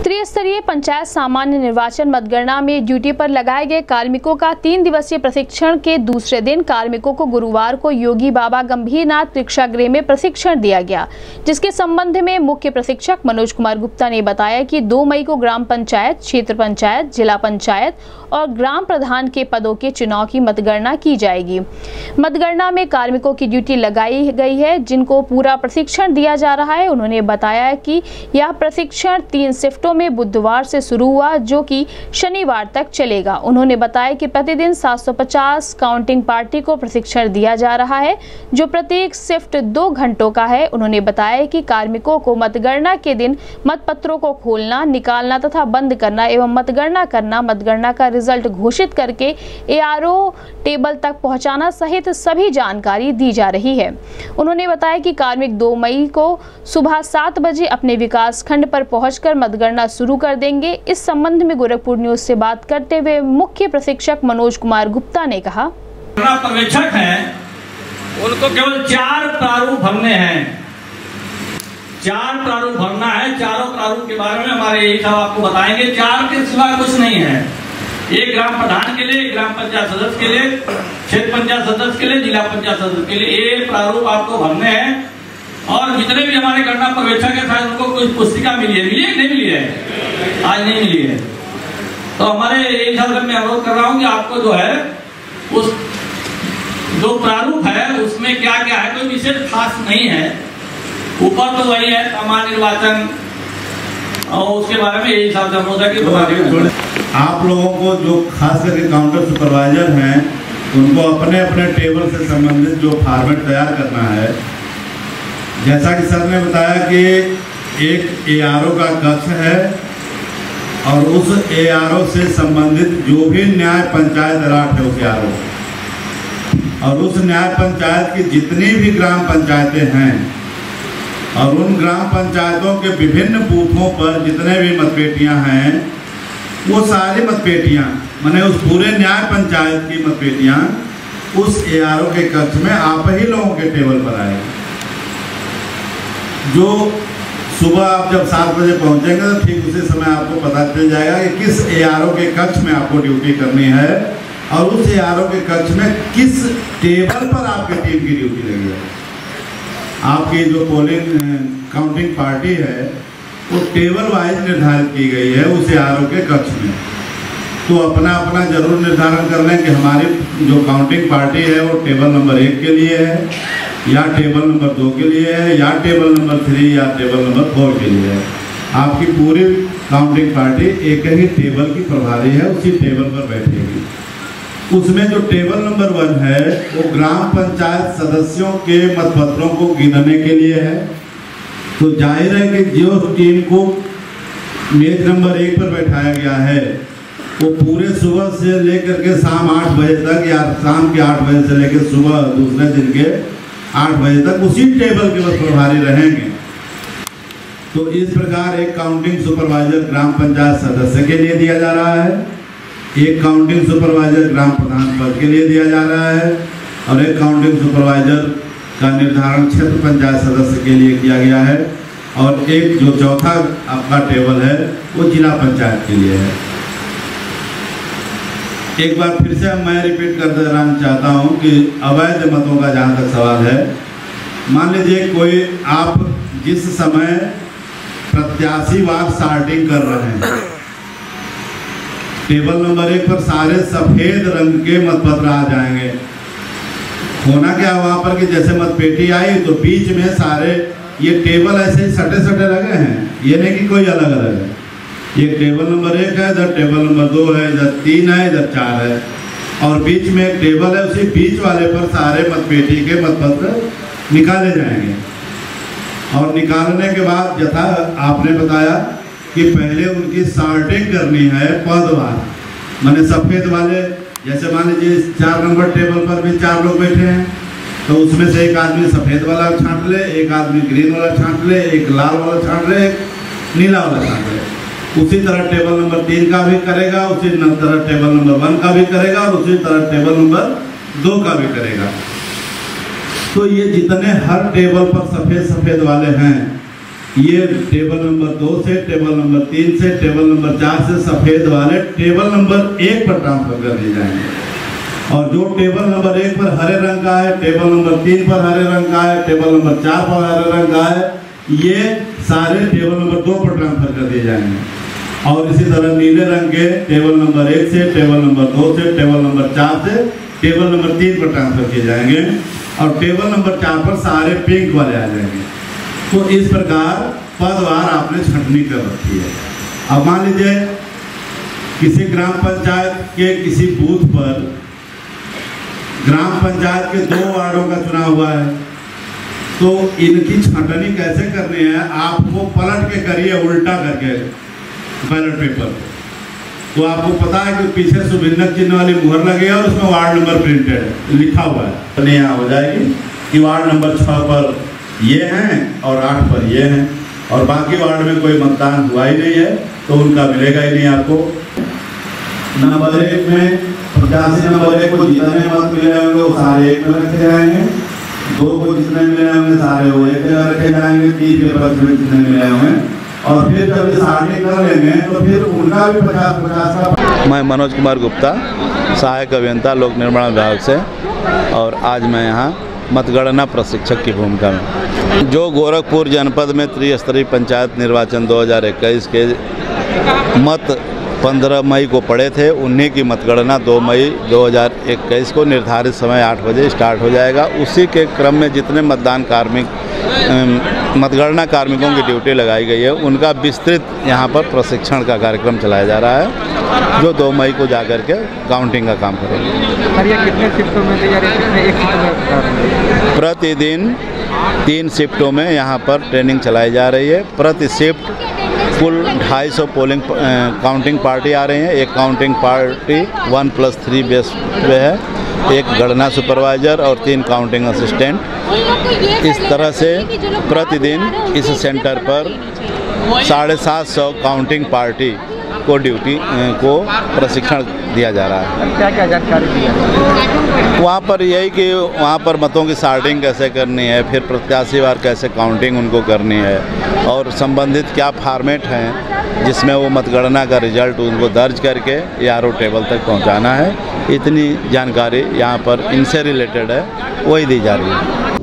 त्रिस्तरीय पंचायत सामान्य निर्वाचन मतगणना में ड्यूटी पर लगाए गए कार्मिकों का 3 दिवसीय प्रशिक्षण के दूसरे दिन कार्मिकों को गुरुवार को योगी बाबा गंभीरनाथ प्रेक्षागृह में प्रशिक्षण दिया गया, जिसके संबंध में मुख्य प्रशिक्षक मनोज कुमार गुप्ता ने बताया कि 2 मई को ग्राम पंचायत, क्षेत्र पंचायत, जिला पंचायत और ग्राम प्रधान के पदों के चुनाव की मतगणना की जाएगी। मतगणना में कार्मिकों की ड्यूटी लगाई गई है, जिनको पूरा प्रशिक्षण दिया जा रहा है। उन्होंने बताया कि यह प्रशिक्षण 3 शिफ्टों में बुधवार से शुरू हुआ, जो कि शनिवार तक चलेगा। उन्होंने बताया कि प्रतिदिन 750 काउंटिंग पार्टी को प्रशिक्षण दिया जा रहा है, जो प्रत्येक शिफ्ट 2 घंटों का है। उन्होंने बताया कि कार्मिकों को मतगणना के दिन मतपत्रों को खोलना, निकालना तथा बंद करना एवं मतगणना करना, मतगणना का रिजल्ट घोषित करके ARO टेबल तक पहुंचाना सहित सभी जानकारी दी जा रही है। उन्होंने बताया कि कार्मिक 2 मई को सुबह 7 बजे अपने विकास खंड पर पहुंचकर मतगणना शुरू कर देंगे। इस संबंध में गोरखपुर न्यूज से बात करते हुए मुख्य प्रशिक्षक मनोज कुमार गुप्ता ने कहा, पर्यवेक्षक हैं, उनको केवल 4 प्रारूप भरने हैं। 4 प्रारूप भरना है। चारों प्रारूप के बारे में हमारे यही साहब आपको बताएंगे। 4 के सिवा कुछ नहीं है। एक ग्राम प्रधान के लिए, एक ग्राम पंचायत सदस्य के लिए, क्षेत्र पंचायत सदस्य के लिए, जिला पंचायत सदस्य के लिए ये प्रारूप आपको भरने हैं। और जितने भी हमारे गणना पर्यवेक्षक है, शायद उनको कुछ पुस्तिका मिली है, नहीं मिली है, आज नहीं मिली है। तो हमारे यही साहब मैं अनुरोध कर रहा हूँ कि आपको जो है उस जो प्रारूप है उसमें क्या क्या है, कोई विशेष खास नहीं है। ऊपर तो वही है सामान्य निर्वाचन, और उसके बारे में यही साहब की आप लोगों को जो खास करके काउंटर सुपरवाइजर हैं, उनको अपने अपने टेबल से संबंधित जो फॉर्मेट तैयार करना है, जैसा कि सर ने बताया कि एक ARO का कक्ष है और उस ARO से संबंधित जो भी न्याय पंचायत राट है उस ARO, और उस न्याय पंचायत की जितनी भी ग्राम पंचायतें हैं और उन ग्राम पंचायतों के विभिन्न बूथों पर जितने भी मतपेटियां हैं, वो सारी मतपेटियां माने उस पूरे न्याय पंचायत की मतपेटियां उस ARO के कक्ष में आप ही लोगों के टेबल पर आएगी। जो सुबह आप जब 7 बजे पहुंचेंगे तो ठीक उसी समय आपको पता चल जाएगा कि किस ARO के कक्ष में आपको ड्यूटी करनी है और उस ARO के कक्ष में किस टेबल पर आपकी टीम की ड्यूटी लगी है। आपकी जो पोलिंग काउंटिंग पार्टी है वो टेबल वाइज निर्धारित की गई है उस ARO के कक्ष में। तो अपना अपना जरूर निर्धारण कर लें कि हमारी जो काउंटिंग पार्टी है वो टेबल नंबर 1 के लिए है, या टेबल नंबर 2 के लिए है, या टेबल नंबर 3 या टेबल नंबर 4 के लिए है। आपकी पूरी काउंटिंग पार्टी एक ही टेबल की प्रभारी है, उसी टेबल पर बैठेगी। उसमें जो टेबल नंबर 1 है वो ग्राम पंचायत सदस्यों के मतपत्रों को गिनने के लिए है। तो जाहिर है कि जो टीम को मेज नंबर 1 पर बैठाया गया है वो पूरे सुबह से लेकर के शाम 8 बजे तक, या शाम के 8 बजे से लेकर सुबह दूसरे दिन के 8 बजे तक उसी टेबल के बस प्रभारी रहेंगे। तो इस प्रकार एक काउंटिंग सुपरवाइजर ग्राम पंचायत सदस्य के लिए दिया जा रहा है, एक काउंटिंग सुपरवाइजर ग्राम प्रधान पद के लिए दिया जा रहा है, और एक काउंटिंग सुपरवाइजर का निर्धारण क्षेत्र पंचायत सदस्य के लिए किया गया है, और एक जो चौथा आपका टेबल है वो जिला पंचायत के लिए है। एक बार फिर से मैं रिपीट कर देना चाहता हूं कि अवैध मतों का जहां तक सवाल है, मान लीजिए कोई आप जिस समय प्रत्याशी वार सॉर्टिंग कर रहे हैं, टेबल नंबर 1 पर सारे सफेद रंग के मतपत्र आ जाएंगे। होना क्या वहां पर कि जैसे मतपेटी आई तो बीच में सारे ये टेबल ऐसे ही सटे सटे लगे हैं, ये नहीं कि कोई अलग अलग है। ये टेबल नंबर 1 है, इधर टेबल नंबर 2 है, इधर 3 है, इधर 4 है, और बीच में एक टेबल है, उसी बीच वाले पर सारे मतपेटी के मतपत्र निकाले जाएंगे। और निकालने के बाद यथा आपने बताया कि पहले उनकी सॉर्टिंग करनी है पदवार, माने सफ़ेद वाले, जैसे मान लीजिए 4 नंबर टेबल पर भी 4 लोग बैठे हैं, तो उसमें से एक आदमी सफ़ेद वाला छांट ले, एक आदमी ग्रीन वाला छांट ले, एक लाल वाला छांट ले, एक नीला वाला छांट ले। उसी तरह टेबल नंबर 3 का भी करेगा, उसी तरह टेबल नंबर 1 का भी करेगा, और उसी तरह टेबल नंबर 2 का भी करेगा। तो ये जितने हर टेबल पर सफ़ेद सफ़ेद वाले हैं ये टेबल नंबर 2 से, टेबल नंबर 3 से, टेबल नंबर 4 से सफ़ेद वाले टेबल नंबर 1 पर ट्रांसफर कर दिए जाएंगे। और जो टेबल नंबर 1 पर हरे रंग का है, टेबल नंबर 3 पर हरे रंग का है, टेबल नंबर 4 पर हरे रंग का है, ये सारे टेबल नंबर 2 पर ट्रांसफर कर दिए जाएंगे। और इसी तरह नीले रंग के टेबल नंबर 1 से, टेबल नंबर 2 से, टेबल नंबर 4 से, टेबल नंबर 3 पर ट्रांसफर किए जाएंगे। और टेबल नंबर 4 पर सारे पिंक वाले आ जाएंगे। तो इस प्रकार पदवार आपने छंटनी कर रखी है। अब मान लीजिए किसी ग्राम पंचायत के किसी बूथ पर ग्राम पंचायत के 2 वार्डों का चुनाव हुआ है, तो इनकी छंटनी कैसे करनी है, आपको पलट के करिए, उल्टा करके बैलेट पेपर। तो आपको पता है कि पीछे शुभचिन्ह चिन्ह वाली मुहर लगी है और उसमें वार्ड नंबर प्रिंटेड है, लिखा हुआ है। तो यहाँ हो जाएगी कि वार्ड नंबर 6 पर ये हैं और 8 पर ये हैं, और बाकी वार्ड में कोई मतदान हुआ ही नहीं है तो उनका मिलेगा ही नहीं आपको। नंबर 1 में 85 नंबर 1 को जितने मत मिले होंगे वो सारे 1 में रखे जाएंगे, 2 को जितने मिले होंगे सारे वो 1 में रखे जाएंगे, 3 के पक्ष में जितने मिले होंगे, और फिर जब ये सारे कर लेंगे तो फिर उनका भी 50-50 का। मैं मनोज कुमार गुप्ता, सहायक अभियंता लोक निर्माण विभाग से, और आज मैं यहाँ मतगणना प्रशिक्षक की भूमिका में। जो गोरखपुर जनपद में त्रिस्तरीय पंचायत निर्वाचन 2021 के मत 15 मई को पड़े थे, उन्हीं की मतगणना 2 मई 2021 को निर्धारित समय 8 बजे स्टार्ट हो जाएगा। उसी के क्रम में जितने मतगणना कार्मिकों की ड्यूटी लगाई गई है, उनका विस्तृत यहाँ पर प्रशिक्षण का कार्यक्रम चलाया जा रहा है, जो 2 मई को जाकर के काउंटिंग का काम करेंगे। सर, ये कितने शिफ्टों में तैयारी है? एक शिफ्ट में प्रतिदिन 3 शिफ्टों में यहाँ पर ट्रेनिंग चलाई जा रही है। प्रति शिफ्ट कुल 250 पोलिंग काउंटिंग पार्टी आ रही हैं। एक काउंटिंग पार्टी 1+3 बेस पे है, एक गणना सुपरवाइजर और 3 काउंटिंग असिस्टेंट। इस तरह से प्रतिदिन इस सेंटर पर 750 काउंटिंग पार्टी को ड्यूटी को प्रशिक्षण दिया जा रहा है। क्या क्या जानकारी दी है वहाँ पर? यही कि वहाँ पर मतों की सॉर्टिंग कैसे करनी है, फिर प्रत्याशीवार कैसे काउंटिंग उनको करनी है, और संबंधित क्या फॉर्मेट हैं जिसमें वो मतगणना का रिजल्ट उनको दर्ज करके ARO टेबल तक पहुँचाना है। इतनी जानकारी यहाँ पर इनसे रिलेटेड है, वही दी जा रही है।